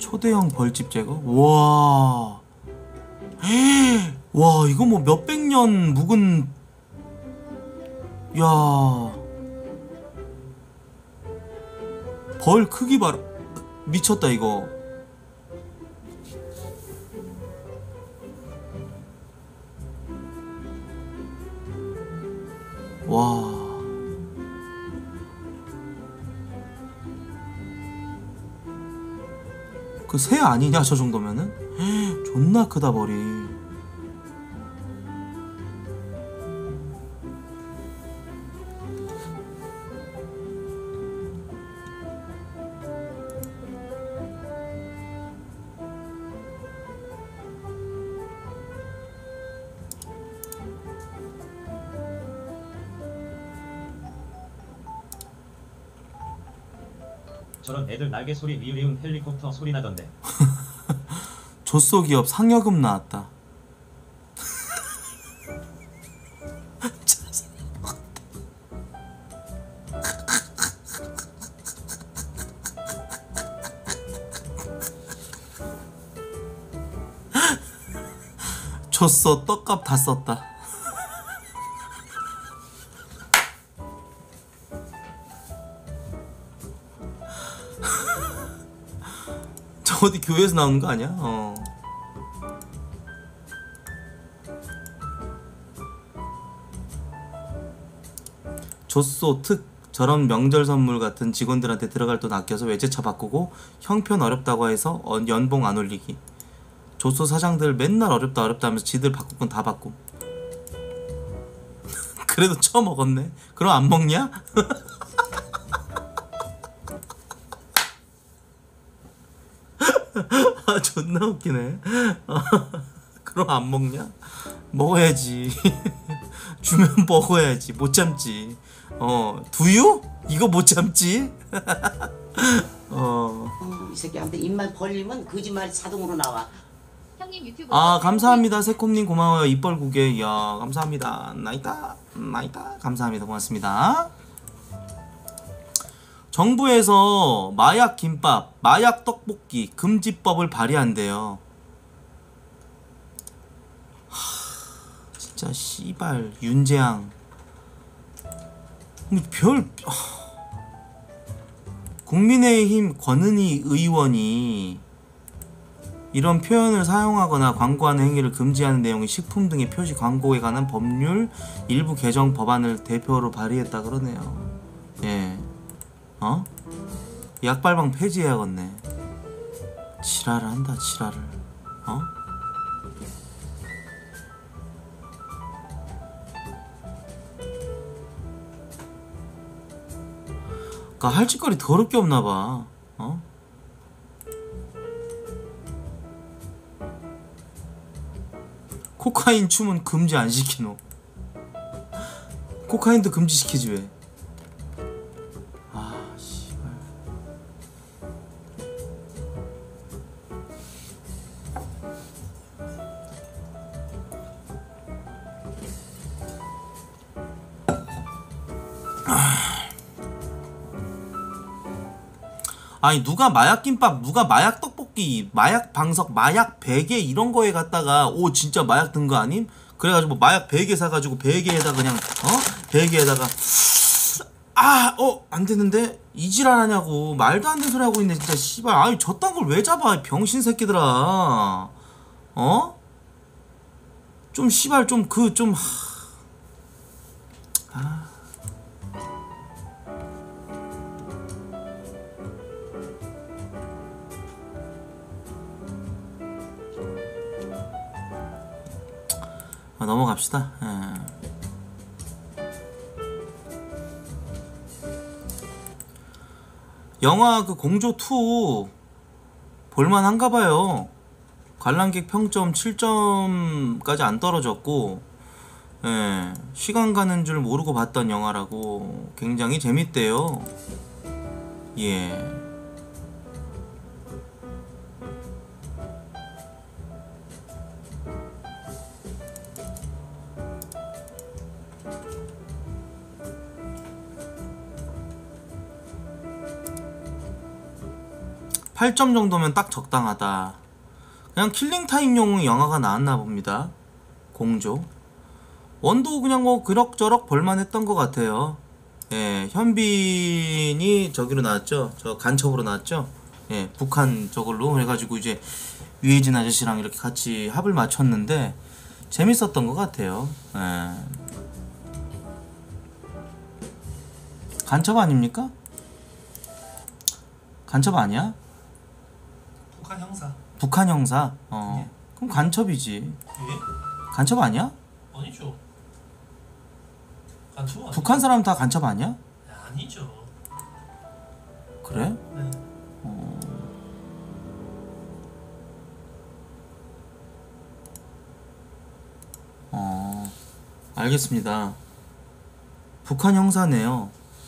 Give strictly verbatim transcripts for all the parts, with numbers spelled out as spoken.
초대형 벌집 제거? 와. 와, 이거 뭐 몇백 년 묵은. 야. 벌 크기 봐라. 미쳤다 이거. 와. 그 새 아니냐 저 정도면은? 존나 크다 벌이. 저런 애들 날개 소리 리으리움 헬리콥터 소리 나던데. 조쏘기업 상여금 나왔다. 줬어. 떡값 다 썼다. 저 어디 교회에서 나오는 거 아니야? 어. 줬소 특. 저런 명절 선물 같은 직원들한테 들어갈 돈 아껴서 외제차 바꾸고 형편 어렵다고 해서 연봉 안 올리기. 조소 사장들 맨날 어렵다 어렵다 하면서 지들 바꿀 건 다 바꿈. 그래도 처먹었네. 그럼 안 먹냐? 아 존나 웃기네. 그럼 안 먹냐? 먹어야지. 주면 먹어야지. 못 참지. 어 두유? 이거 못 참지. 어. 음, 이 새끼한테 입만 벌리면 거짓말이 자동으로 나와. 형님 유튜브. 아 감사합니다. 새콤님 고마워요. 입벌구개. 이야 감사합니다. 나이다 나이다. 감사합니다. 고맙습니다. 정부에서 마약 김밥, 마약 떡볶이 금지법을 발의한대요. 하, 진짜 씨발 윤재앙. 별. 국민의힘 권은희 의원이 이런 표현을 사용하거나 광고하는 행위를 금지하는 내용의 식품 등의 표시 광고에 관한 법률 일부 개정 법안을 대표로 발의했다 그러네요. 예. 어? 약발방 폐지해야겠네. 지랄을 한다 지랄을. 어? 그니까 할 짓거리 더럽게 없나봐. 어? 코카인 춤은 금지 안 시키노. 코카인도 금지시키지 왜. 아 씨발. 아니 누가 마약 김밥, 누가 마약 떡볶이, 마약 방석, 마약 베개 이런 거에 갖다가 오 진짜 마약 든 거 아님? 그래가지고 뭐 마약 베개 사가지고 베개에다 그냥 어? 베개에다가 아! 어! 안되는데? 이지랄 하냐고. 말도 안 되는 소리 하고 있네 진짜 씨발. 아이 저딴 걸 왜 잡아 병신 새끼들아. 어? 좀 씨발 좀 그 좀 아 아, 넘어갑시다. 예. 영화 그 공조 투 볼만한가봐요. 관람객 평점 칠 점까지 안 떨어졌고, 예, 시간 가는 줄 모르고 봤던 영화라고 굉장히 재밌대요. 예. 팔 점 정도면 딱 적당하다. 그냥 킬링타임용 영화가 나왔나 봅니다. 공조. 원도 그냥 뭐 그럭저럭 볼만했던 것 같아요. 예, 현빈이 저기로 나왔죠. 저 간첩으로 나왔죠. 예, 북한 저걸로 그래가지고 이제 유해진 아저씨랑 이렇게 같이 합을 맞췄는데 재밌었던 것 같아요. 예. 간첩 아닙니까? 간첩 아니야? 북한 형사. 북한 형사. 어. 예. 그럼 간첩이지. 예? 간첩 아니야? 아니죠. 간첩 아니죠. 북한 사람 다 간첩 아니야? 네, 아니죠. 그래? 네. 어. 어. 알겠습니다. 북한 형사네요.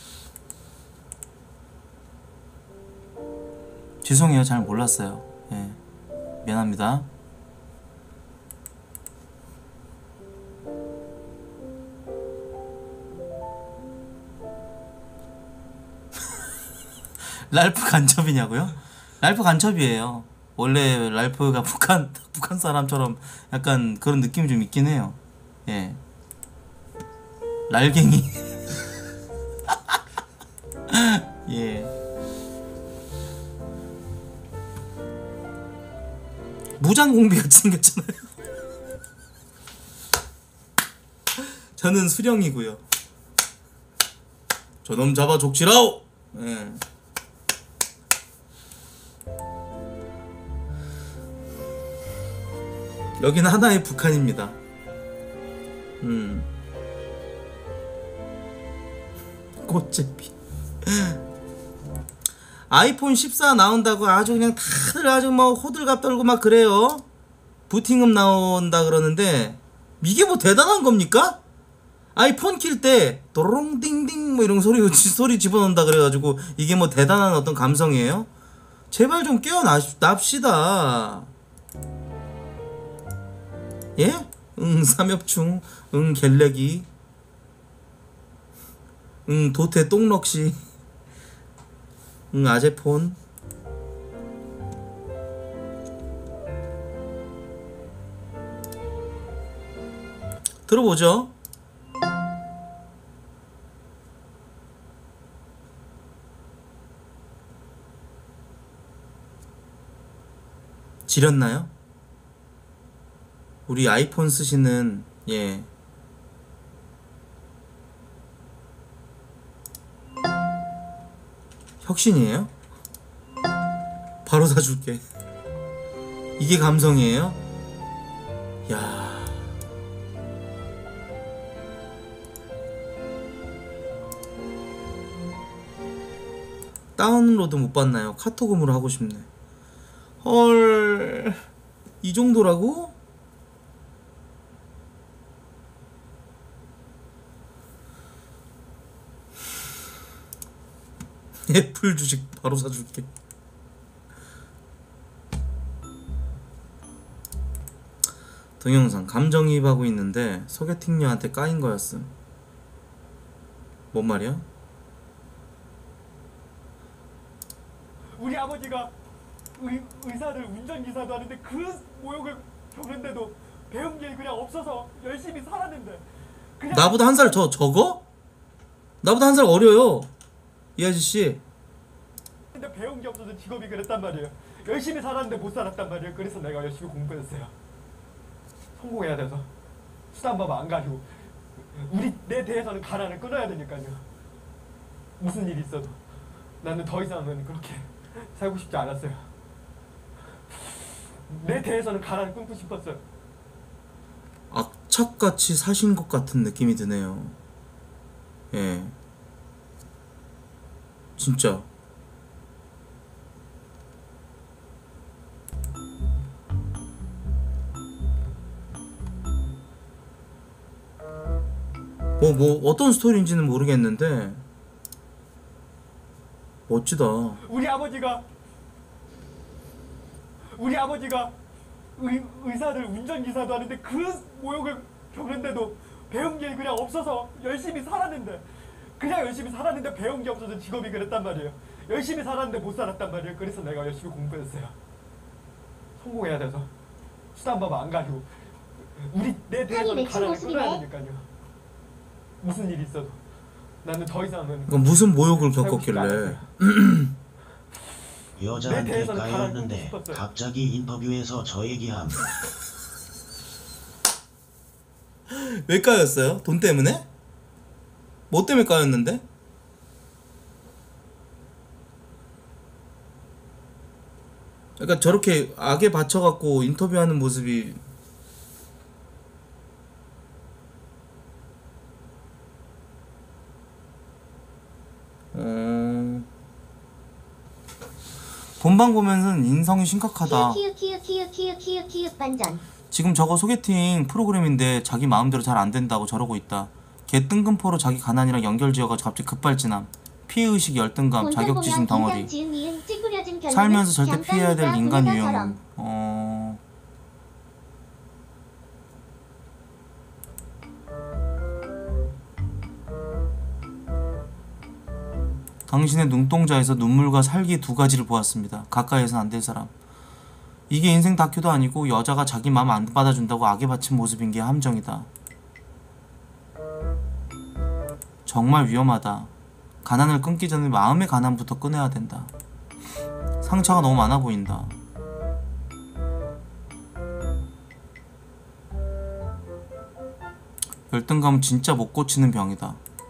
죄송해요. 잘 몰랐어요. 예. 미안합니다. 랄프 간첩이냐고요? 랄프 간첩이에요. 원래 랄프가 북한 북한 사람처럼 약간 그런 느낌이 좀 있긴 해요. 예. 랄갱이. 예. 무장공비같이 생겼잖아요. 저는 수령이고요. 저놈 잡아 족치라오. 예. 여기는 하나의 북한입니다. 음. 꽃제비. 아이폰 십사 나온다고 아주 그냥 다들 아주 뭐 호들갑 떨고 막 그래요. 부팅음 나온다 그러는데 이게 뭐 대단한 겁니까? 아이폰 킬 때 도롱 띵띵 뭐 이런 소리 소리 집어넣는다 그래가지고 이게 뭐 대단한 어떤 감성이에요? 제발 좀 깨어납시다. 예? 응 삼엽충, 응 갤레기, 응 도태 똥럭시, 응 아재폰. 들어보죠. 지렸나요? 우리 아이폰 쓰시는 예 혁신이에요? 바로 사줄게. 이게 감성이에요? 야 다운로드 못 받나요? 카톡음으로 하고 싶네. 헐, 이 정도라고? 애플 주식 바로 사줄게. 동영상 감정이입하고 있는데 소개팅녀한테 까인 거였음. 뭔 말이야? 우리 아버지가 의, 의사들 운전기사도 하는데 그 모욕을 겪는데도 배운 게 그냥 없어서 열심히 살았는데 그냥 나보다 한 살 더 적어? 나보다 한 살 어려요 이 아저씨. 근데 배운 게 없어서 직업이 그랬단 말이에요. 열심히 살았는데 못 살았단 말이에요. 그래서 내가 열심히 공부했어요. 성공해야 돼서 수단법 안 가지고 우리 내 대해서는 가난을 끊어야 되니까요. 무슨 일이 있어도 나는 더 이상은 그렇게 살고 싶지 않았어요. 내 대해서는 가난을 끊고 싶었어요. 악착같이 사신 것 같은 느낌이 드네요. 예, 진짜. 뭐, 뭐, 어떤 스토리인지는 모르겠는데, 멋지다. 우리 아버지가 우리 아버지가 의, 의사들 운전기사도 하는데 그 모욕을 겪는데도 배운 게 그냥 없어서 열심히 살았는데 그냥 열심히 살았는데 배운 게 없어서 직업이 그랬단 말이에요. 열심히 살았는데 못 살았단 말이에요. 그래서 내가 열심히 공부했어요. 성공해야 돼서 수단법 안 가리고 우리 내 대해서 맺힌 가라를 모습이네. 끊어야 되니까요. 무슨 일이 있어도 나는 더 이상은 그럼 무슨 모욕을 살고 싶지 겪었길래? 않았어요. 내 여자한테 대해서는 가라앉고 까였는데 싶었어요. 갑자기 인터뷰에서 저 얘기함. 왜 까였어요? 돈 때문에? 뭐 때문에 까였는데? 그러니까 저렇게 악에 받쳐갖고 인터뷰하는 모습이 어... 본방 보면은 인성이 심각하다. 키읔 키읔 키읔 키읔 키읔 키읔 반전. 지금 저거 소개팅 프로그램인데 자기 마음대로 잘 안 된다고 저러고 있다. 개 뜬금포로 자기 가난이랑 연결지어가지고 갑자기 급발진함. 피해의식 열등감, 자격지심 덩어리. 살면서 절대 피해야 될 인간 유형. 어... 당신의 눈동자에서 눈물과 살기 두 가지를 보았습니다. 가까이에선 안 될 사람. 이게 인생 다큐도 아니고 여자가 자기 마음 안 받아준다고 악에 바친 모습인 게 함정이다. 정말 위험하다. 가난을 끊기 전에 마음의 가난부터 끊어야 된다. 상처가 너무 많아 보인다. 열등감은 진짜 못 고치는 병이다.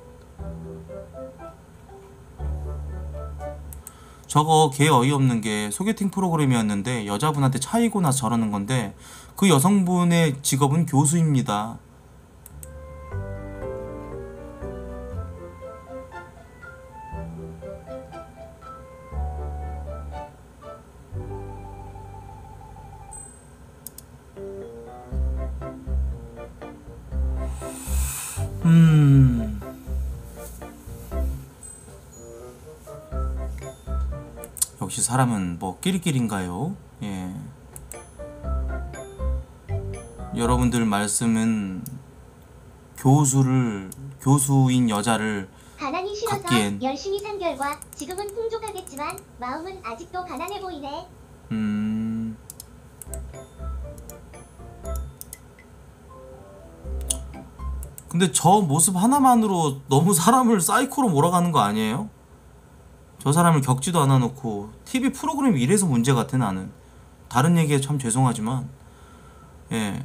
저거 개 어이없는 게 소개팅 프로그램이었는데 여자분한테 차이고 나서 저러는 건데 그 여성분의 직업은 교수입니다. 음... 역시 사람은 뭐 끼리끼리인가요? 예. 여러분들 말씀은 교수를 교수인 여자를 가난이 싫어서 갖기엔. 열심히 산 결과 지금은 풍족하겠지만 마음은 아직도 가난해 보이네. 음... 근데 저 모습 하나만으로 너무 사람을 사이코로 몰아가는 거 아니에요? 저 사람을 겪지도 않아 놓고 티비 프로그램이 이래서 문제 같아. 나는 다른 얘기에 참 죄송하지만 예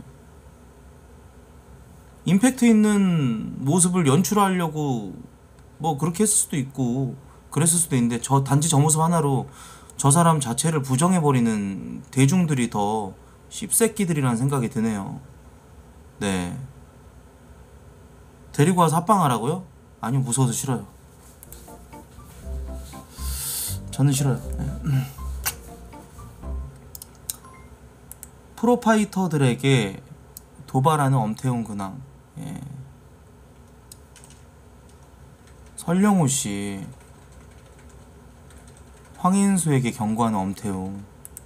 임팩트 있는 모습을 연출하려고 뭐 그렇게 했을 수도 있고 그랬을 수도 있는데 저 단지 저 모습 하나로 저 사람 자체를 부정해버리는 대중들이 더 씹새끼들이라는 생각이 드네요. 네, 데리고 와서 합방하라고요? 아니요, 무서워서 싫어요. 저는 싫어요. 네. 프로파이터들에게 도발하는 엄태웅 근황. 예. 설령호씨 황인수에게 경고하는 엄태웅.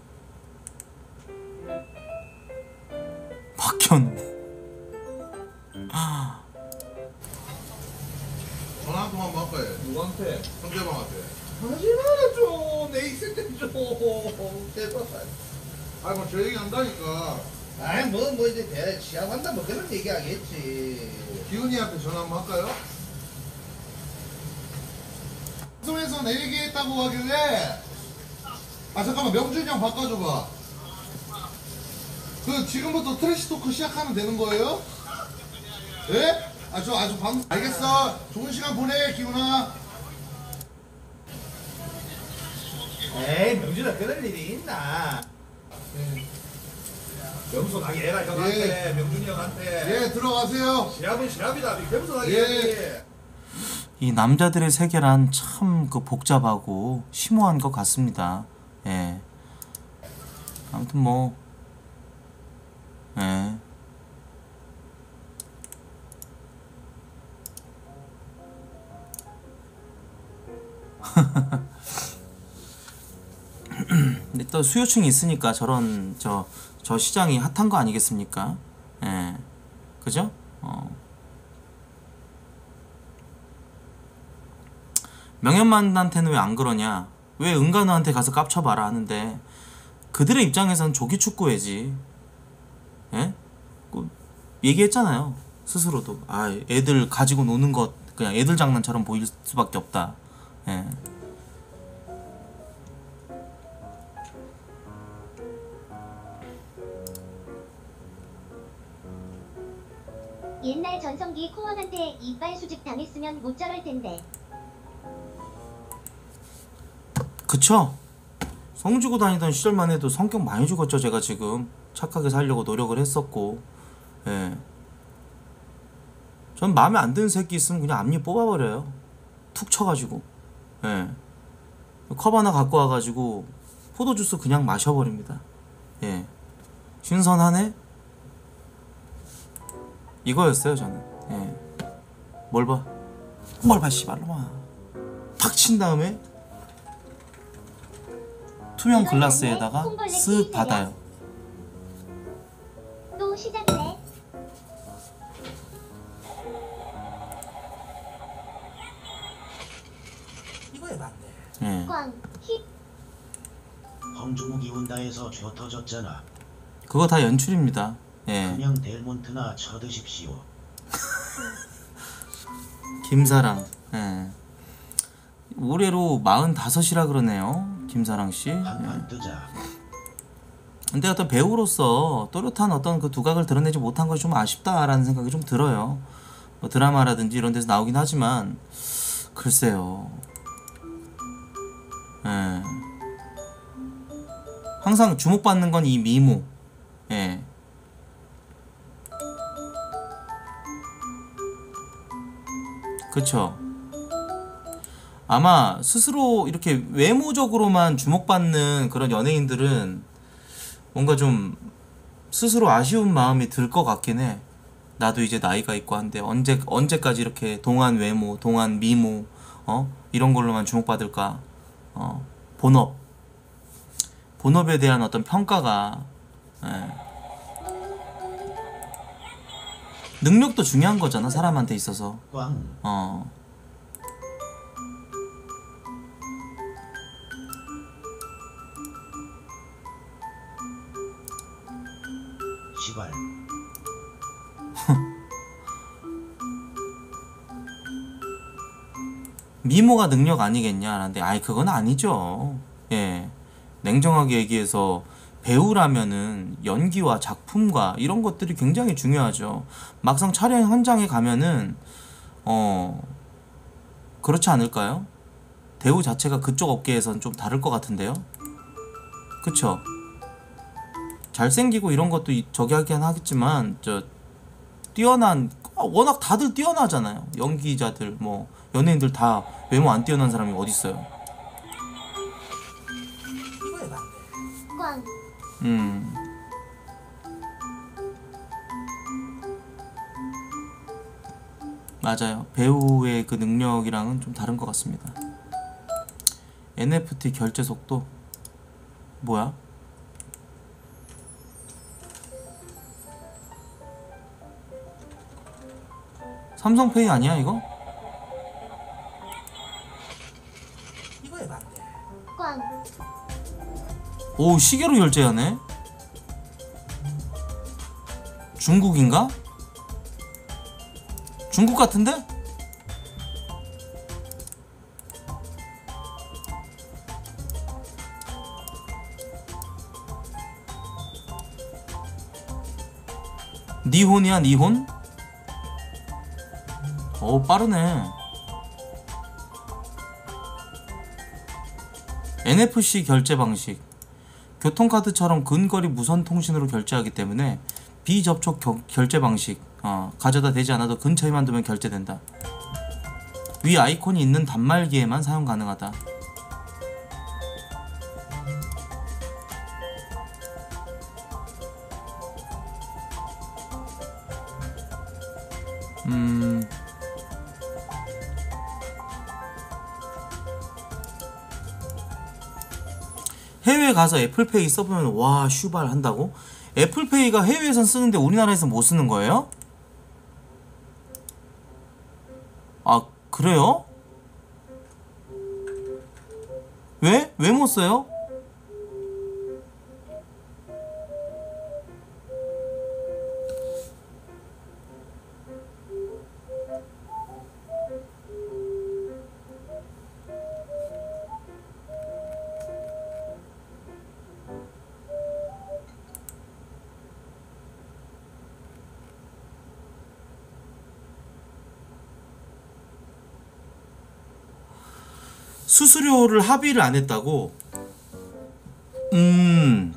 박현우. 전화 한 통만 뭐 할까요? 누구한테? 상대방한테. 하지 마라 좀. 내 있을 때 좀. 제발. 아니 뭐 저 얘기 한다니까. 아이 뭐 뭐 이제 대 시합한다 뭐 그런 얘기 하겠지. 기훈이한테 전화 한번 할까요? 방송에서 내 얘기했다고 하길래. 아 잠깐만 명준이 형 바꿔줘봐. 그 지금부터 트래시 토크 시작하면 되는 거예요? 예? 아 저 아주 방 알겠어. 좋은 시간 보내 기훈아. 에이 명준아 그럴 일이 있나? 예. 겸손하게 해라 형한테. 예. 명준이 형한테. 예 들어가세요. 시합은 시합이다. 겸손하게 예. 해야지. 이 남자들의 세계란 참 그 복잡하고 심오한 것 같습니다. 예. 아무튼 뭐, 예. 근데 또 수요층이 있으니까 저런 저 저 시장이 핫한 거 아니겠습니까? 예. 그죠? 어. 명현만한테는 왜 안 그러냐? 왜 은간우한테 가서 깝쳐봐라 하는데 그들의 입장에서는 조기 축구회지. 예? 그 얘기했잖아요. 스스로도. 아, 애들 가지고 노는 것 그냥 애들 장난처럼 보일 수밖에 없다. 예. 옛날 전성기 코왕한테 이빨 수집 당했으면 못 저럴 텐데. 그쵸? 성 주고 다니던 시절만 해도 성격 많이 죽었죠. 제가 지금 착하게 살려고 노력을 했었고. 예. 전 마음에 안 드는 새끼 있으면 그냥 앞니 뽑아버려요. 툭 쳐가지고. 예. 컵 하나 갖고 와가지고 포도주스 그냥 마셔버립니다. 예. 신선하네? 이거였어요 저는. 예. 뭘 봐? 뭘 봐 씨발로마. 팍 친 다음에 투명 글라스에다가 쓱 받아요. 또 시작이네. 이거에 맞네. 예. 꽝, 힙. 황주묵이 온다 해서 쥐어 터졌잖아. 그거 다 연출입니다. 예. 그냥 델몬트나 쳐드십시오. 김사랑. 예. 올해로 마흔다섯이라 그러네요. 김사랑씨. 한판 예. 뜨자. 근데 어떤 배우로서 또렷한 어떤 그 두각을 드러내지 못한 것이 좀 아쉽다라는 생각이 좀 들어요. 뭐 드라마라든지 이런 데서 나오긴 하지만 글쎄요. 예. 항상 주목받는 건 이 미모. 예. 그쵸. 아마 스스로 이렇게 외모적으로만 주목받는 그런 연예인들은 뭔가 좀 스스로 아쉬운 마음이 들 것 같긴 해. 나도 이제 나이가 있고 한데 언제 언제까지 이렇게 동안 외모, 동안 미모, 어 이런 걸로만 주목받을까? 어 본업, 본업에 대한 어떤 평가가, 예. 능력도 중요한 거잖아 사람한테 있어서. 꽝. 어. 시발. 미모가 능력 아니겠냐라는데 아이 그건 아니죠. 예. 냉정하게 얘기해서 배우라면은 연기와 작품과 이런 것들이 굉장히 중요하죠. 막상 촬영 현장에 가면은 어 그렇지 않을까요? 배우 자체가 그쪽 업계에선 좀 다를 것 같은데요. 그쵸? 잘생기고 이런 것도 이- 저기 하긴 하겠지만 저 뛰어난 아, 워낙 다들 뛰어나잖아요. 연기자들 뭐 연예인들 다 외모 안 뛰어난 사람이 어딨어요. 이거에 맞네. 꽝. 음. 맞아요. 배우의 그 능력이랑은 좀 다른 것 같습니다. 엔에프티 결제 속도 뭐야? 삼성페이 아니야 이거? 이거에 맞네. 꽝. 오 시계로 결제하네? 중국인가? 중국 같은데? 니혼이야 니혼? 오 빠르네. 엔에프씨 결제 방식. 교통카드처럼 근거리 무선 통신으로 결제하기 때문에 비접촉 겨, 결제 방식. 어, 가져다 대지 않아도 근처에만 두면 결제된다. 위 아이콘이 있는 단말기에만 사용 가능하다. 음... 해외에 가서 애플페이 써보면 와 슈발 한다고? 애플페이가 해외에선 쓰는데 우리나라에서 못 쓰는 거예요? 아 그래요? 왜? 왜 못 써요? 수수료를 합의를 안 했다고? 음.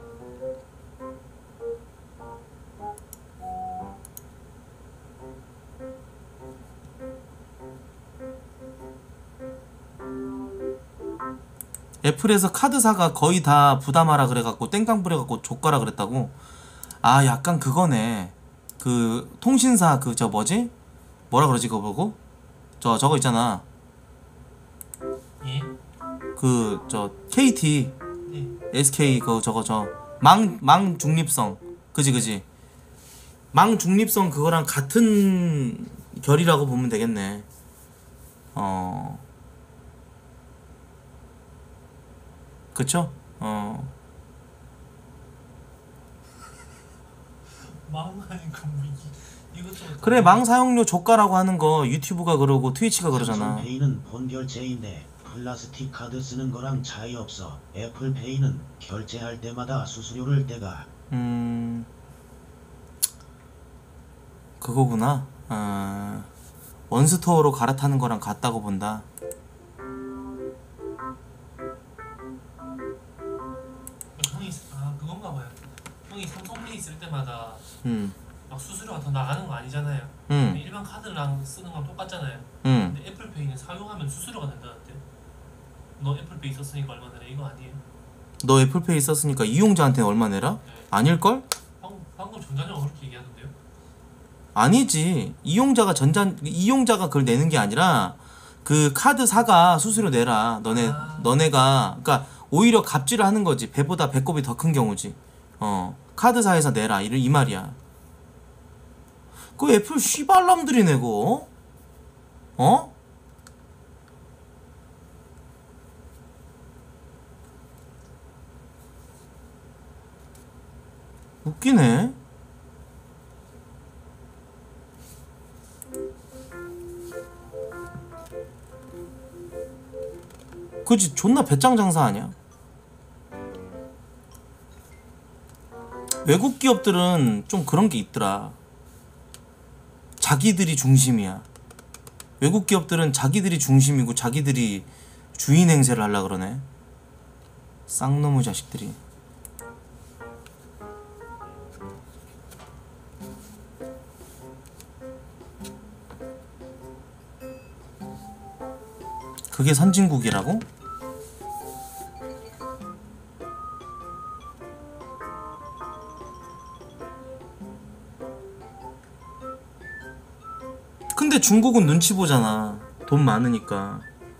애플에서 카드사가 거의 다 부담하라 그래갖고 땡깡 부려갖고 족가라 그랬다고? 아 약간 그거네. 그 통신사 그 저 뭐지? 뭐라 그러지 그거 보고? 저 저거 있잖아. 예? 그 저 케이티 예. 에스케이 그 저거 저 망 망 중립성 그지 그지 망 중립성 그거랑 같은 결이라고 보면 되겠네. 어 그쵸? 어 망하는 건물이 이것도 그래 망 사용료 조가라고 하는 거 유튜브가 그러고 트위치가 그러잖아. 삼성페이는 본 결제인데 플라스틱 카드 쓰는 거랑 차이 없어. 애플페이는 결제할 때마다 수수료를 떼가. 음 그거구나. 어, 원스토어로 갈아타는 거랑 같다고 본다. 형이 아 그건가 봐요. 형이 삼성페이 쓸 때마다 음, 막 수수료가 더 나가는 거 아니잖아요. 음, 근데 일반 카드랑 쓰는 건 똑같잖아요. 음. 근데 애플페이는 사용하면 수수료가 된다는데요. 너 애플페이 썼으니까 얼마 내라 이거 아니에요? 너 애플페이 썼으니까 이용자한테는 얼마 내라? 네. 아닐걸? 방금, 방금 전자녀가 그렇게 얘기하던데요? 아니지. 이용자가 전자 이용자가 그걸 내는 게 아니라 그 카드사가 수수료 내라. 너네 아. 너네가 그러니까 오히려 갑질을 하는 거지. 배보다 배꼽이 더 큰 경우지. 어 카드사에서 내라 이, 이 말이야. 그 애플 씨발람들이 내고 어? 웃기네. 그지 존나 배짱 장사 아니야? 외국 기업들은 좀 그런 게 있더라. 자기들이 중심이야. 외국 기업들은 자기들이 중심이고 자기들이 주인 행세를 하려 그러네. 쌍놈의 자식들이. 그게 선진국이라고? 근데 중국은 눈치 보잖아. 돈 많으니까.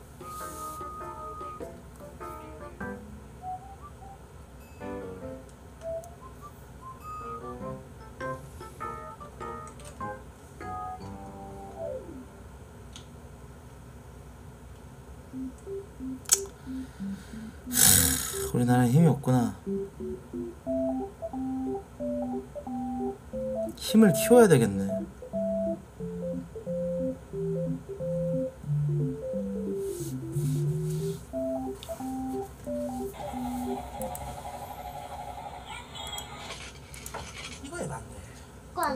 우리나라에 힘이 없구나. 힘을 키워야 되겠네. 이거 해봤네. 꽝.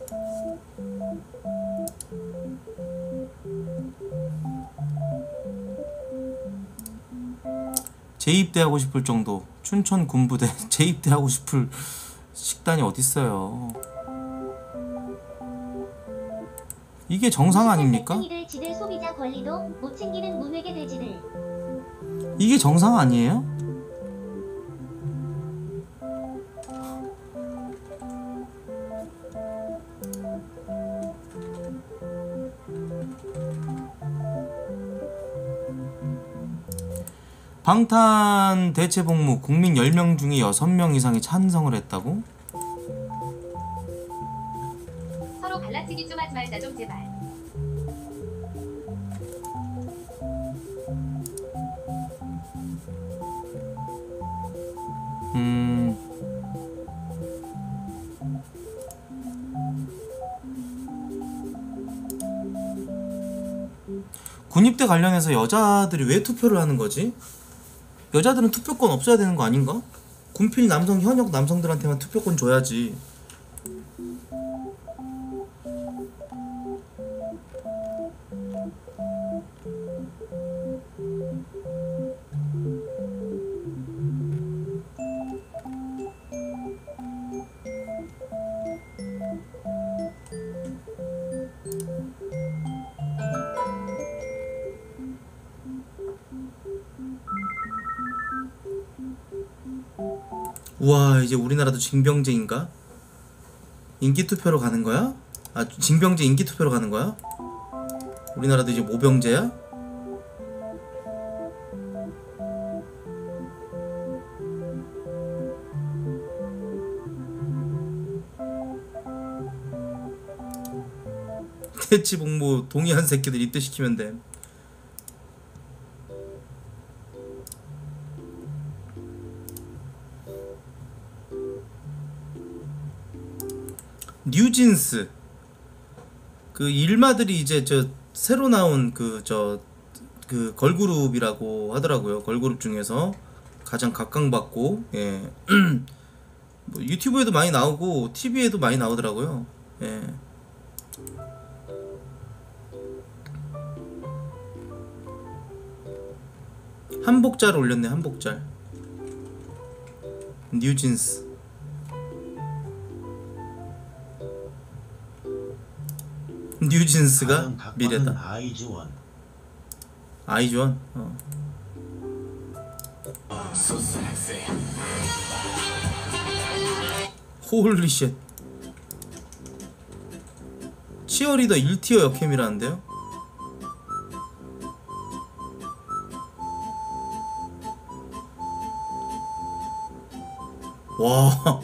재입대하고 싶을 정도. 춘천 군부대 재입대하고 싶을 식단이 어딨어요. 이게 정상 아닙니까? 을 지들 소비자 권리도 못 챙기는 문외계 돼지들. 이게 정상 아니에요? 방탄 대체 복무 국민 열 명 중에 여섯 명 이상이 찬성을 했다고? 서로 갈라치기 좀 하지 말자 좀 제발. 독립대 관련해서 여자들이 왜 투표를 하는 거지? 여자들은 투표권 없어야 되는 거 아닌가? 군필 남성 현역 남성들한테만 투표권 줘야지. 우와, 이제 우리나라도 징병제인가? 인기투표로 가는 거야? 아, 징병제 인기투표로 가는 거야? 우리나라도 이제 모병제야? 대치 복무 동의한 새끼들 입대시키면 돼. 뉴진스 그 일마들이 이제 저 새로 나온 그 저 그 걸그룹이라고 하더라고요. 걸그룹 중에서 가장 각광받고, 예. 뭐 유튜브에도 많이 나오고 티비에도 많이 나오더라고요. 예. 한복잘 올렸네. 한복잘. 뉴진스. 뉴진스가 미래다. 아이즈원. 아이즈원. 어. 홀리쉣. 치어리더 일 티어 역캠이라는데요? 와.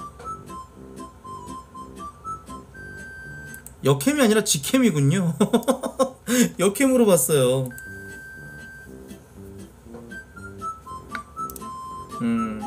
역캠이 아니라 직캠이군요. 역캠으로 봤어요. 음.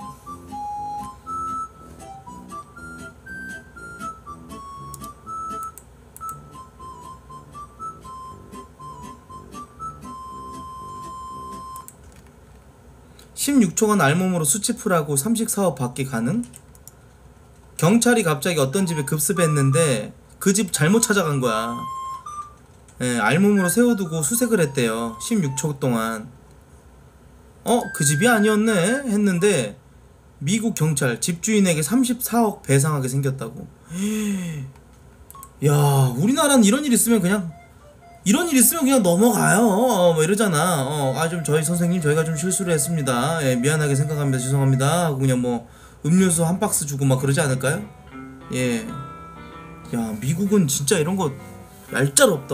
십육 초간 알몸으로 수치풀하고 삼식사업 받기 가능? 경찰이 갑자기 어떤 집에 급습했는데 그 집 잘못 찾아간 거야. 예, 알몸으로 세워두고 수색을 했대요. 십육 초 동안. 어? 그 집이 아니었네? 했는데 미국 경찰 집주인에게 삼십사억 배상하게 생겼다고. 야, 우리나라는 이런 일 있으면 그냥 이런 일 있으면 그냥 넘어가요. 어, 뭐 이러잖아. 어, 아, 좀 저희 선생님 저희가 좀 실수를 했습니다. 예, 미안하게 생각합니다. 죄송합니다. 하고 그냥 뭐 음료수 한 박스 주고 막 그러지 않을까요? 예. 야, 미국은 진짜 이런 거 얄짤없다.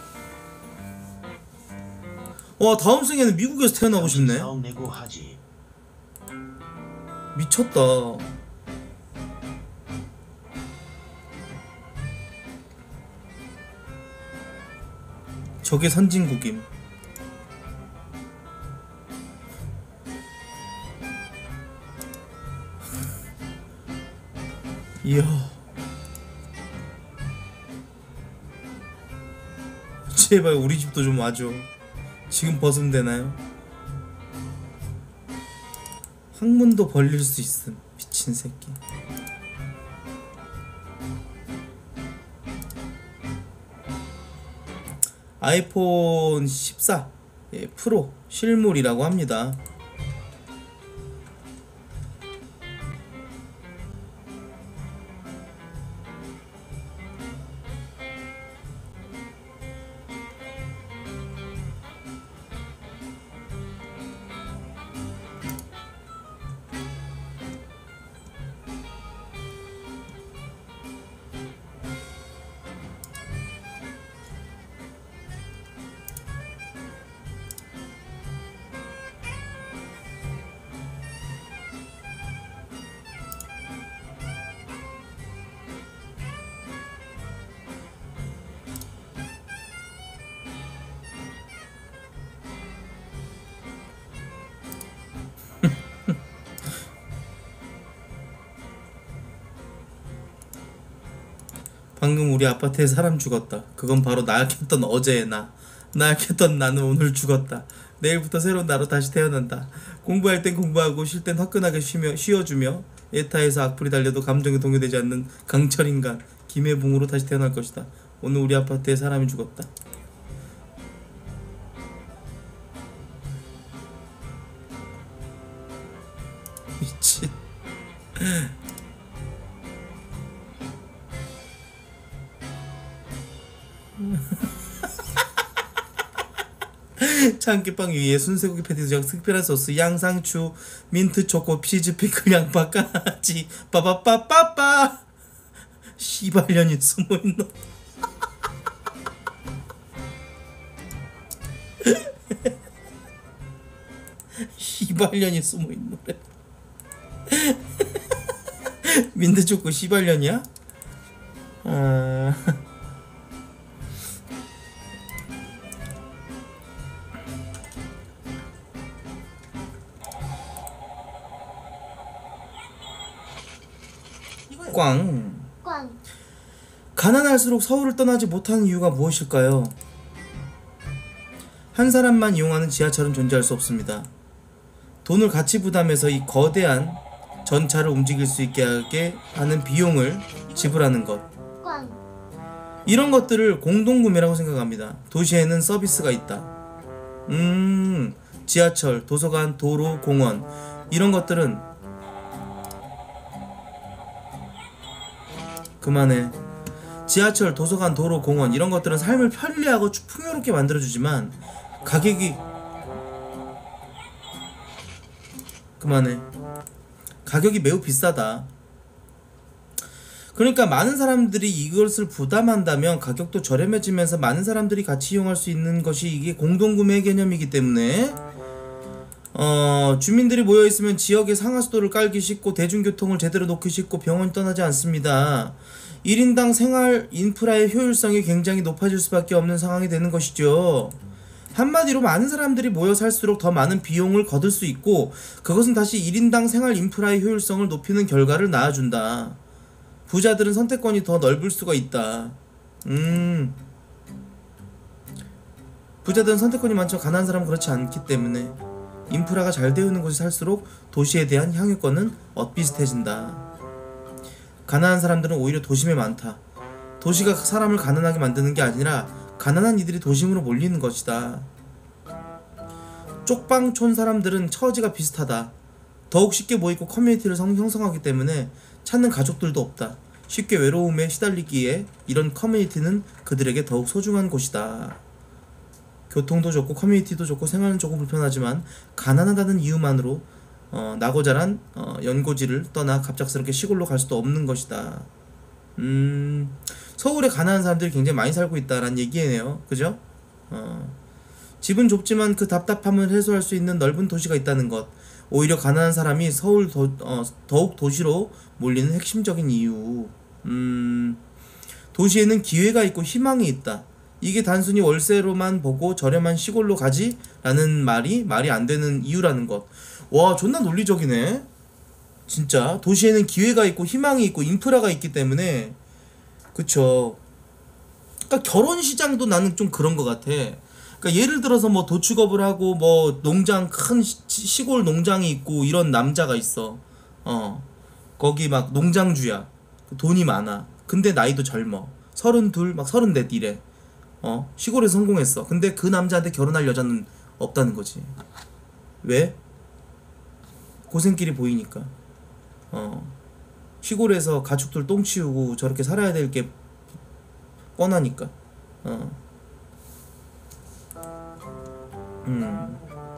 와, 다음 생에는 미국에서 태어나고 싶네. 미쳤다. 저게 선진국임. 이야. 제발 우리 집도 좀 와줘. 지금 벗으면 되나요? 항문도 벌릴 수 있음. 미친 새끼. 아이폰 십사 예, 프로 실물이라고 합니다. 방금 우리 아파트에 사람 죽었다. 그건 바로 나약했던 어제의 나. 나약했던 나는 오늘 죽었다. 내일부터 새로운 나로 다시 태어난다. 공부할 땐 공부하고 쉴 땐 화끈하게 쉬며, 쉬어주며 에타에서 악플이 달려도 감정에 동요되지 않는 강철인간 김해붕으로 다시 태어날 것이다. 오늘 우리 아파트에 사람이 죽었다. 미친. 참깨빵 위에 순세고기 패티스랑 특별한 소스, 양상추, 민트 초코, 치즈 피클, 양파까지 빠바빠빠빠. 씨발년이 숨어있노. 씨발년이 숨어있노래. 민트 초코 씨발년이야? 아... 꽝. 꽝. 가난할수록 서울을 떠나지 못하는 이유가 무엇일까요? 한 사람만 이용하는 지하철은 존재할 수 없습니다. 돈을 같이 부담해서 이 거대한 전차를 움직일 수 있게 하게 하는 비용을 지불하는 것. 꽝. 이런 것들을 공동구매라고 생각합니다. 도시에는 서비스가 있다. 음, 지하철, 도서관, 도로, 공원 이런 것들은 그만해. 지하철, 도서관, 도로, 공원 이런 것들은 삶을 편리하고 풍요롭게 만들어주지만 가격이 그만해. 가격이 매우 비싸다. 그러니까 많은 사람들이 이것을 부담한다면 가격도 저렴해지면서 많은 사람들이 같이 이용할 수 있는 것이 이게 공동구매 개념이기 때문에 어, 주민들이 모여있으면 지역의 상하수도를 깔기 쉽고 대중교통을 제대로 놓기 쉽고 병원이 떠나지 않습니다. 일 인당 생활 인프라의 효율성이 굉장히 높아질 수밖에 없는 상황이 되는 것이죠. 한마디로 많은 사람들이 모여 살수록 더 많은 비용을 거둘 수 있고 그것은 다시 일 인당 생활 인프라의 효율성을 높이는 결과를 낳아준다. 부자들은 선택권이 더 넓을 수가 있다. 음... 부자들은 선택권이 많죠. 가난한 사람은 그렇지 않기 때문에 인프라가 잘 되어 있는 곳에 살수록 도시에 대한 향유권은 엇비슷해진다. 가난한 사람들은 오히려 도심에 많다. 도시가 사람을 가난하게 만드는 게 아니라 가난한 이들이 도심으로 몰리는 것이다. 쪽방촌 사람들은 처지가 비슷하다. 더욱 쉽게 모이고 커뮤니티를 형성하기 때문에 찾는 가족들도 없다. 쉽게 외로움에 시달리기에 이런 커뮤니티는 그들에게 더욱 소중한 곳이다. 교통도 좋고 커뮤니티도 좋고 생활은 조금 불편하지만 가난하다는 이유만으로 어, 나고 자란 어, 연고지를 떠나 갑작스럽게 시골로 갈 수도 없는 것이다. 음, 서울에 가난한 사람들이 굉장히 많이 살고 있다라는 얘기예요. 그죠? 어, 집은 좁지만 그 답답함을 해소할 수 있는 넓은 도시가 있다는 것. 오히려 가난한 사람이 서울 도, 어, 더욱 도시로 몰리는 핵심적인 이유. 음, 도시에는 기회가 있고 희망이 있다. 이게 단순히 월세로만 보고 저렴한 시골로 가지? 라는 말이 말이 안 되는 이유라는 것. 와, 존나 논리적이네. 진짜 도시에는 기회가 있고 희망이 있고 인프라가 있기 때문에. 그쵸. 그러니까 결혼시장도 나는 좀 그런 것 같아. 그러니까 예를 들어서 뭐 도축업을 하고 뭐 농장 큰 시, 시골 농장이 있고 이런 남자가 있어. 어, 거기 막 농장주야. 돈이 많아. 근데 나이도 젊어. 서른둘 막 서른넷 이래. 어, 시골에서 성공했어. 근데 그 남자한테 결혼할 여자는 없다는 거지. 왜? 고생길이 보이니까. 어, 시골에서 가축들 똥 치우고 저렇게 살아야 될 게 뻔하니까. 어. 음.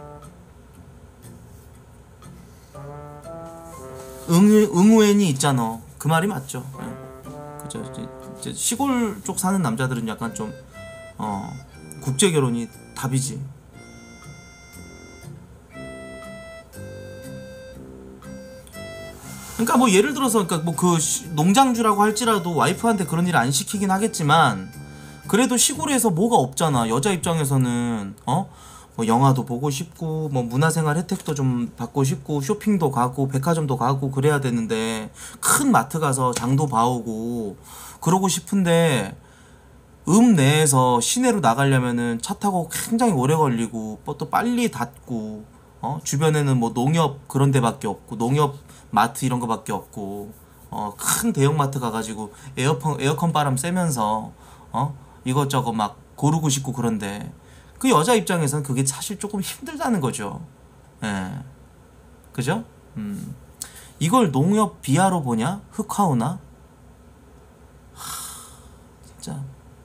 응, 응우엔이 있잖아. 그 말이 맞죠. 예. 그죠. 이제, 이제 시골 쪽 사는 남자들은 약간 좀 어, 국제 결혼이 답이지. 그러니까 뭐 예를 들어서 그러니까 뭐 그 농장주라고 할지라도 와이프한테 그런 일 안 시키긴 하겠지만 그래도 시골에서 뭐가 없잖아. 여자 입장에서는 어? 뭐 영화도 보고 싶고 뭐 문화생활 혜택도 좀 받고 싶고 쇼핑도 가고 백화점도 가고 그래야 되는데 큰 마트 가서 장도 봐오고 그러고 싶은데 읍 내에서 시내로 나가려면은 차 타고 굉장히 오래 걸리고 뭐 또 빨리 닫고 어 주변에는 뭐 농협 그런 데밖에 없고 농협 마트 이런 거밖에 없고 어 큰 대형 마트 가가지고 에어컨 에어컨 바람 쐬면서 어 이것저것 막 고르고 싶고 그런데 그 여자 입장에서는 그게 사실 조금 힘들다는 거죠. 예, 그죠? 음 이걸 농협 비하로 보냐? 흑화우나? 하, 진짜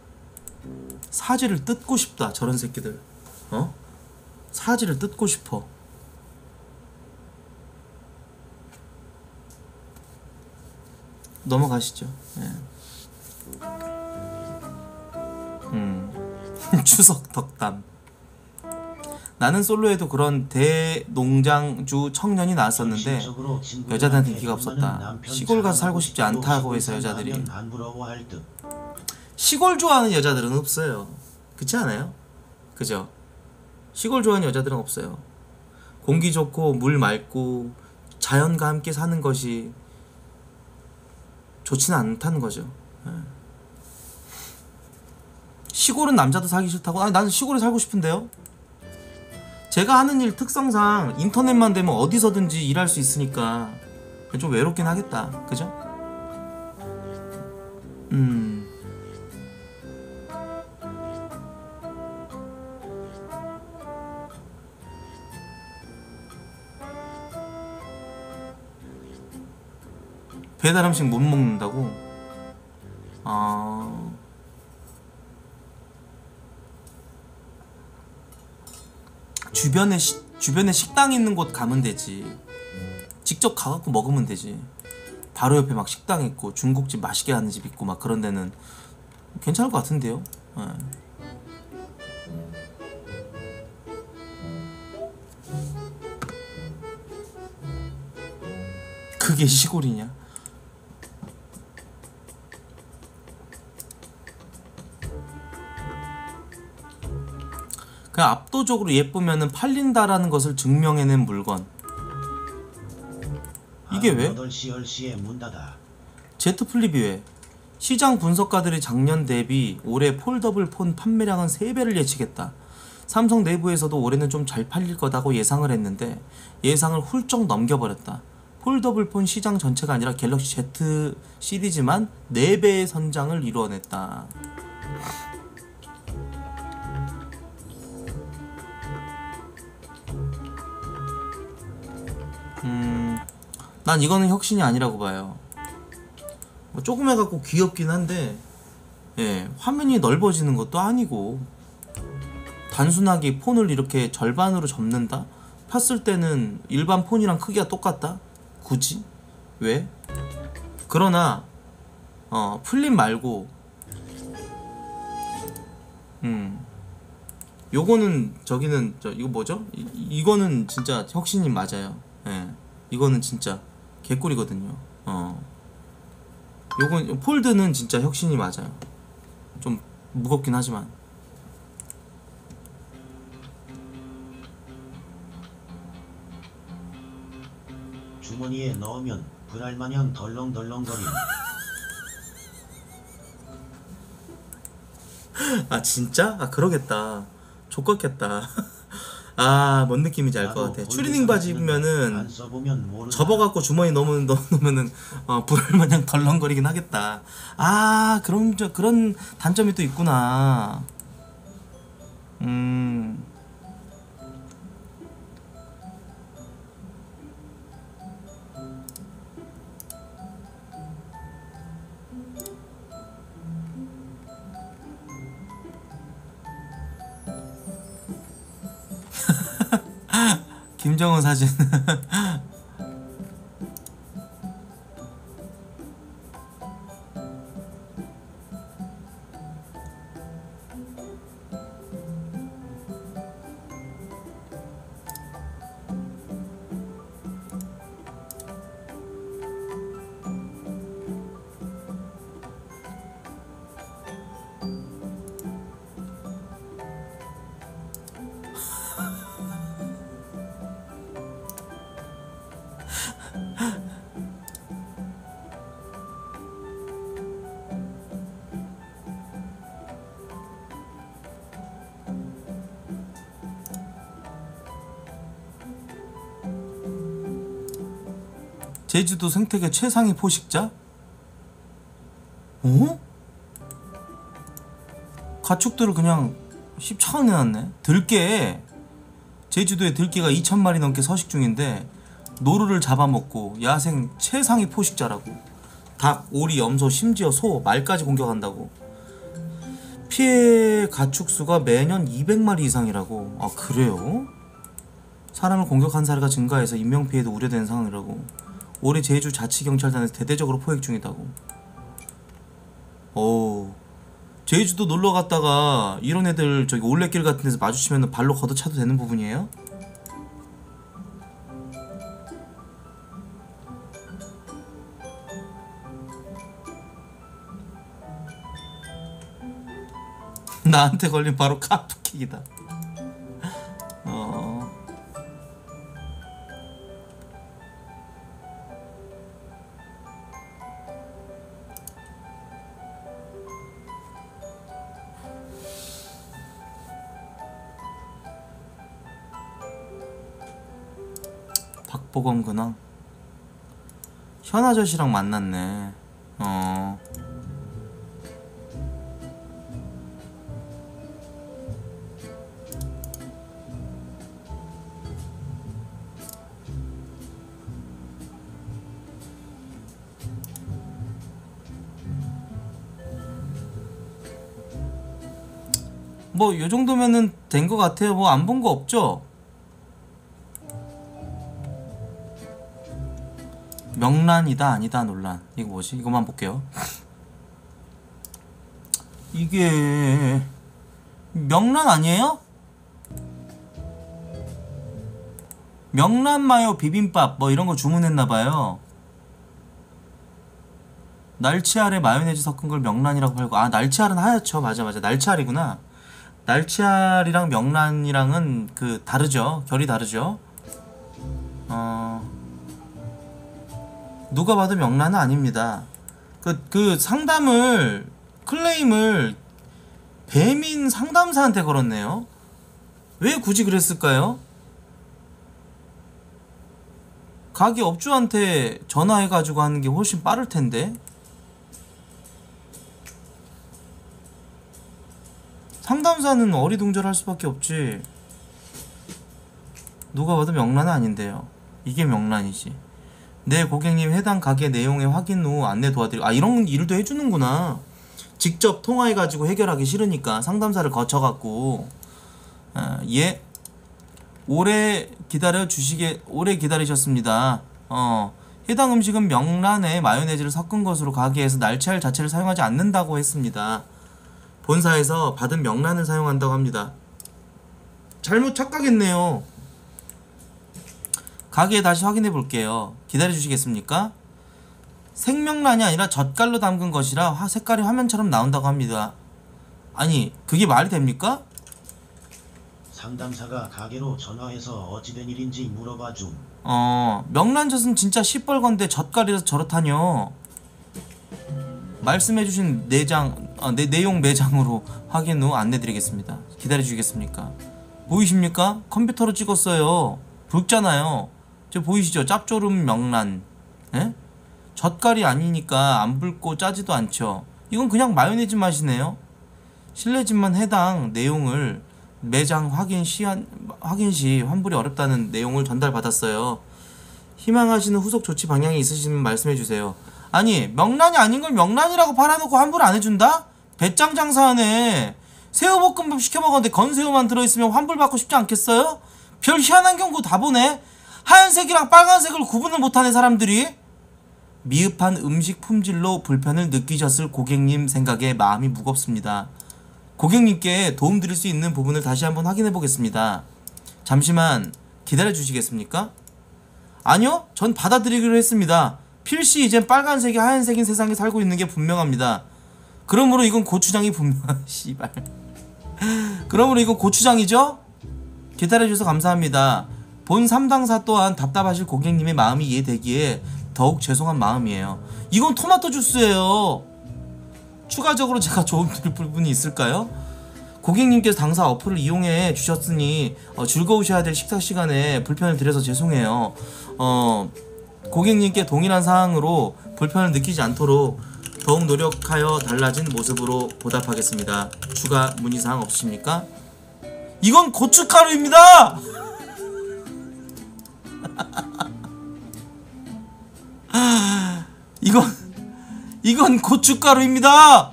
사지를 뜯고 싶다 저런 새끼들. 어? 사지를 뜯고 싶어. 넘어가시죠. 예. 음. 추석 덕담. 나는 솔로에도 그런 대농장주 청년이 나왔었는데 여자들한테 인기가 없었다. 시골 가서 살고 싶지 않다고 해서 여자들이. 시골 좋아하는 여자들은 없어요. 그렇지 않아요? 그죠? 시골 좋아하는 여자들은 없어요. 공기 좋고 물 맑고 자연과 함께 사는 것이 좋지는 않다는 거죠. 시골은 남자도 살기 싫다고? 아니 나는 시골에 살고 싶은데요? 제가 하는 일 특성상 인터넷만 되면 어디서든지 일할 수 있으니까 좀 외롭긴 하겠다. 그죠? 음... 배달 음식 못 먹는다고? 아... 주변에 시, 주변에 식당 있는 곳 가면 되지. 직접 가갖고 먹으면 되지. 바로 옆에 막 식당 있고 중국집 맛있게 하는 집 있고 막 그런 데는 괜찮을 것 같은데요. 네. 그게 시골이냐? 그냥 압도적으로 예쁘면은 팔린다라는 것을 증명해낸 물건. 이게 왜? 제트 플립이 왜? 시장 분석가들이 작년 대비 올해 폴더블 폰 판매량은 세 배를 예측했다. 삼성 내부에서도 올해는 좀 잘 팔릴 거다고 예상을 했는데 예상을 훌쩍 넘겨버렸다. 폴더블 폰 시장 전체가 아니라 갤럭시 Z 시리즈만 네 배의 선장을 이루어냈다. 음, 난 이거는 혁신이 아니라고 봐요. 뭐 조금 해갖고 귀엽긴 한데, 예, 화면이 넓어지는 것도 아니고, 단순하게 폰을 이렇게 절반으로 접는다? 폈을 때는 일반 폰이랑 크기가 똑같다? 굳이? 왜? 그러나, 어, 플립 말고, 음, 요거는, 저기는, 저, 이거 뭐죠? 이, 이거는 진짜 혁신이 맞아요. 예, 이거는 진짜 개꿀이거든요. 어, 요건 폴드는 진짜 혁신이 맞아요. 좀 무겁긴 하지만. 주머니에 넣으면 불알마냥 덜렁덜렁거림. 아 진짜? 아 그러겠다. 족같겠다. 아, 뭔 느낌인지 알 것 같아. 추리닝 바지 입으면은 접어갖고 주머니 넣으면, 넣으면은 어, 불알마냥 덜렁거리긴 하겠다. 아, 그런 저 그런 단점이 또 있구나. 음. 김정은 사진. 제주도 생태계 최상위 포식자? 어? 가축들을 그냥 십차원 내놨네. 들깨, 제주도에 들깨가 이천 마리 넘게 서식 중인데 노루를 잡아먹고 야생 최상위 포식자라고. 닭, 오리, 염소, 심지어 소, 말까지 공격한다고. 피해 가축수가 매년 이백 마리 이상이라고. 아 그래요? 사람을 공격한 사례가 증가해서 인명피해도 우려되는 상황이라고. 올해 제주 자치경찰단에서 대대적으로 포획 중이다고. 오, 제주도 놀러 갔다가 이런 애들 저기 올레길 같은 데서 마주치면 발로 걷어차도 되는 부분이에요? 나한테 걸린 바로 카프킥이다. 어. 박보검 근황. 현 아저씨랑 만났네. 어. 뭐 요정도면은 된 것 같아요. 뭐 안 본 거 없죠? 명란이다 아니다 논란. 이거 뭐지? 이거만 볼게요. 이게 명란 아니에요? 명란 마요 비빔밥 뭐 이런 거 주문했나봐요. 날치알에 마요네즈 섞은 걸 명란이라고 팔고. 아 날치알은 하얗죠. 맞아 맞아 날치알이구나. 날치알이랑 명란이랑은 그 다르죠. 결이 다르죠. 어 누가 봐도 명란은 아닙니다. 그, 그 상담을 클레임을 배민 상담사한테 걸었네요. 왜 굳이 그랬을까요? 가게 업주한테 전화해가지고 하는 게 훨씬 빠를 텐데. 상담사는 어리둥절할 수밖에 없지. 누가 봐도 명란은 아닌데요. 이게 명란이지. 네 고객님 해당 가게 내용의 확인 후 안내 도와드리고. 아 이런 일도 해주는구나. 직접 통화해가지고 해결하기 싫으니까 상담사를 거쳐갖고. 아, 예 오래 기다려 주시게 오래 기다리셨습니다. 어 해당 음식은 명란에 마요네즈를 섞은 것으로 가게에서 날치알 자체를 사용하지 않는다고 했습니다. 본사에서 받은 명란을 사용한다고 합니다. 잘못 착각했네요. 가게에 다시 확인해 볼게요. 기다려 주시겠습니까? 생명란이 아니라 젓갈로 담근 것이라 화, 색깔이 화면처럼 나온다고 합니다. 아니 그게 말이 됩니까? 상담사가 가게로 전화해서 어찌된 일인지 물어봐 줌. 어 명란젓은 진짜 시뻘건데 젓갈이라서 저렇다뇨. 말씀해주신 내장 어, 내, 내용 매장으로 확인 후 안내드리겠습니다. 기다려주시겠습니까? 보이십니까? 컴퓨터로 찍었어요. 붉잖아요. 저 보이시죠? 짭조름 명란. 에? 젓갈이 아니니까 안 붉고 짜지도 않죠. 이건 그냥 마요네즈 맛이네요. 실례지만 해당 내용을 매장 확인 시 확인 시 환불이 어렵다는 내용을 전달받았어요. 희망하시는 후속 조치 방향이 있으시면 말씀해주세요. 아니 명란이 아닌 걸 명란이라고 팔아놓고 환불 안 해준다? 배짱 장사하네. 새우볶음밥 시켜먹었는데 건새우만 들어있으면 환불받고 싶지 않겠어요? 별 희한한 경우 다 보네. 하얀색이랑 빨간색을 구분을 못하는 사람들이. 미흡한 음식 품질로 불편을 느끼셨을 고객님 생각에 마음이 무겁습니다. 고객님께 도움드릴 수 있는 부분을 다시 한번 확인해 보겠습니다. 잠시만 기다려 주시겠습니까? 아니요, 전 받아들이기로 했습니다. 필시 이젠 빨간색이 하얀색인 세상에 살고 있는 게 분명합니다. 그러므로 이건 고추장이 분명... 씨발. 그러므로 이건 고추장이죠? 기다려주셔서 감사합니다. 본 삼당사 또한 답답하실 고객님의 마음이 이해되기에 더욱 죄송한 마음이에요. 이건 토마토 주스예요. 추가적으로 제가 도움 드릴 부분이 있을까요? 고객님께서 당사 어플을 이용해 주셨으니 어, 즐거우셔야 될 식사 시간에 불편을 드려서 죄송해요. 어... 고객님께 동일한 사항으로 불편을 느끼지 않도록 더욱 노력하여 달라진 모습으로 보답하겠습니다. 추가 문의사항 없으십니까? 이건 고춧가루입니다! 이건 이건 고춧가루입니다!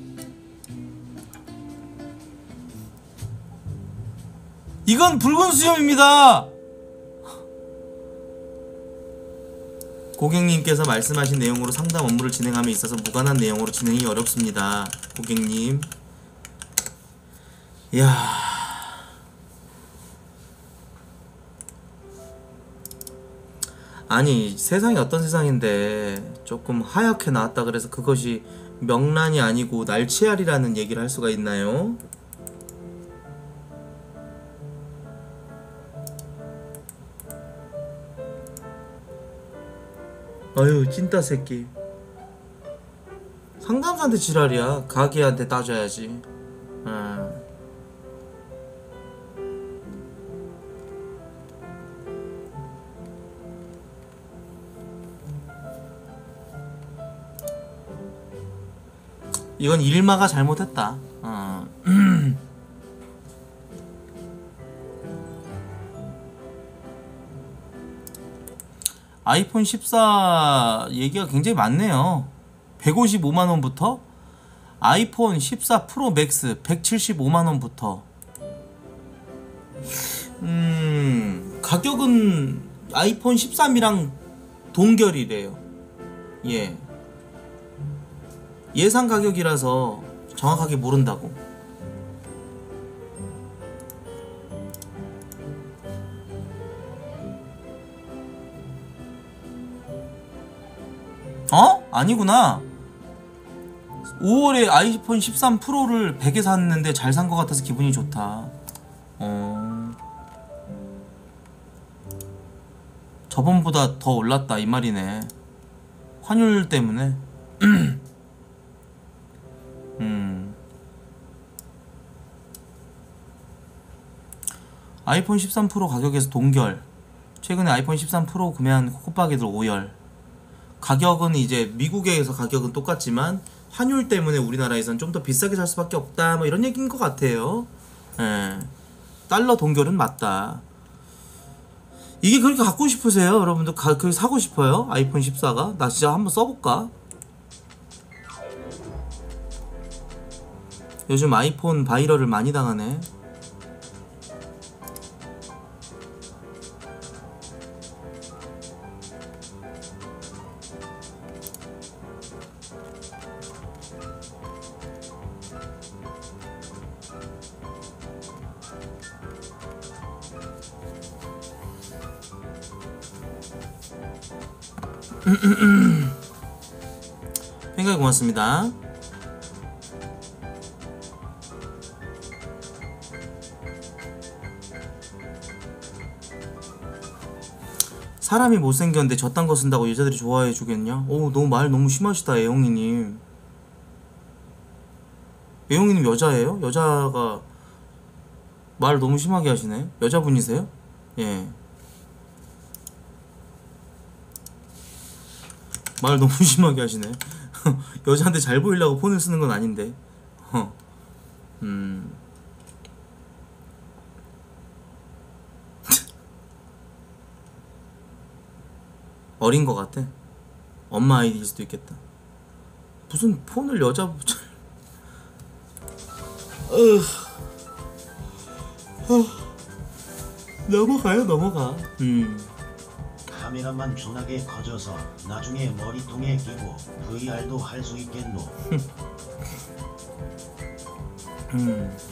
이건 붉은 수염입니다! 고객님께서 말씀하신 내용으로 상담 업무를 진행함에 있어서 무관한 내용으로 진행이 어렵습니다. 고객님. 이야. 아니, 세상이 어떤 세상인데 조금 하얗게 나왔다 그래서 그것이 명란이 아니고 날치알이라는 얘기를 할 수가 있나요? 아유, 찐따 새끼. 상담사한테 지랄이야. 가게한테 따져야지. 어. 이건 일마가 잘못했다. 어. 아이폰 십사 얘기가 굉장히 많네요. 백오십오만 원부터 아이폰 십사 프로 맥스 백칠십오만 원부터 음 가격은 아이폰 십삼이랑 동결이래요. 예. 예상 가격이라서 정확하게 모른다고. 어? 아니구나. 오월에 아이폰 십삼 프로를 백에 샀는데 잘 산 것 같아서 기분이 좋다. 어... 저번보다 더 올랐다 이 말이네. 환율 때문에. 음. 아이폰 십삼 프로 가격에서 동결. 최근에 아이폰 십삼 프로 구매한 코코박이들 오열. 가격은 이제 미국에서 가격은 똑같지만 환율 때문에 우리나라에선 좀 더 비싸게 살 수밖에 없다 뭐 이런 얘기인 것 같아요. 예. 달러 동결은 맞다. 이게 그렇게 갖고 싶으세요? 여러분들 가, 그렇게 사고 싶어요? 아이폰 십사가? 나 진짜 한번 써볼까? 요즘 아이폰 바이럴을 많이 당하네. 굉장히 고맙습니다. 사람이 못생겼는데 저딴 거 쓴다고 여자들이 좋아해 주겠냐? 오, 너무 말 너무 심하시다, 애용이님. 애용이님 여자예요? 여자가 말 너무 심하게 하시네. 여자분이세요? 예. 말 너무 심하게 하시네. 여자한테 잘 보이려고 폰을 쓰는 건 아닌데. 어. 음. 어린 것 같아. 엄마 아이디일 수도 있겠다. 무슨 폰을 여자 어. 어. 넘어가요, 넘어가. 음. 카메라만 존나게 커져서 나중에 머리통에 끼고 브이알도 할 수 있겠노. 음.